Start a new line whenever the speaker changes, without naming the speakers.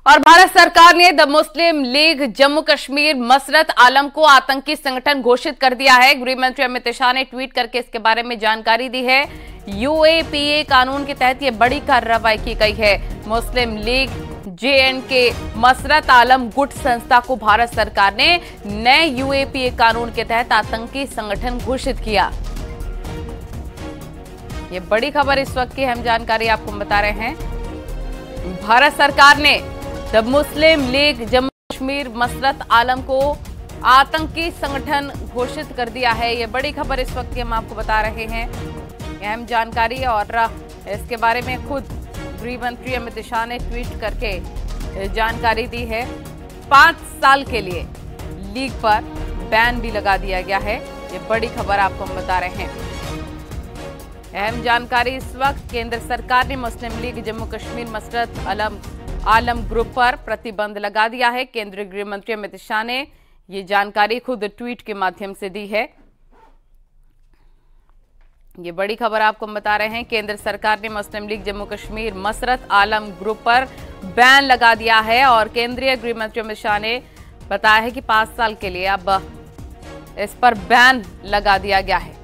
और भारत सरकार ने the Muslim League Jammu Kashmir Masarat Alam को आतंकी संगठन घोषित कर दिया है। गृह मंत्री अमित शाह ने ट्वीट करके इसके बारे में जानकारी दी है। यूएपीए कानून के तहत यह बड़ी कार्रवाई की गई है। मुस्लिम लीग JNK मसरत आलम गुट संस्था को भारत सरकार ने नए यूएपीए कानून के तहत आतंकी संगठन घोषित किया। ये बड़ी खबर इस वक्त की अहम जानकारी आपको बता रहे हैं। भारत सरकार ने the Muslim League Jammu Kashmir Masarat Alam को आतंकी संगठन घोषित कर दिया है। ये बड़ी खबर इस वक्त की हम आपको बता रहे हैं, अहम जानकारी। और इसके बारे में खुद गृह मंत्री अमित शाह ने ट्वीट करके जानकारी दी है। 5 साल के लिए लीग पर बैन भी लगा दिया गया है। ये बड़ी खबर आपको हम बता रहे हैं, अहम जानकारी। इस वक्त केंद्र सरकार ने Muslim League Jammu Kashmir Masarat Alam group पर प्रतिबंध लगा दिया है। केंद्रीय गृह मंत्री अमित शाह ने ये जानकारी खुद ट्वीट के माध्यम से दी है। ये बड़ी खबर आपको हम बता रहे हैं। केंद्र सरकार ने Muslim League Jammu Kashmir Masarat Alam group पर बैन लगा दिया है और केंद्रीय गृह मंत्री अमित शाह ने बताया है कि 5 साल के लिए अब इस पर बैन लगा दिया गया है।